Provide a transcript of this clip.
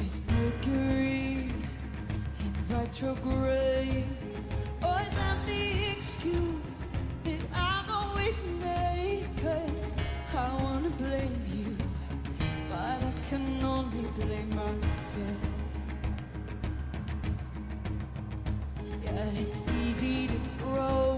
Is Mercury in retrograde? Or is that the excuse that I've always made? 'Cause I wanna blame you, but I can only blame myself. Yeah, it's easy to throw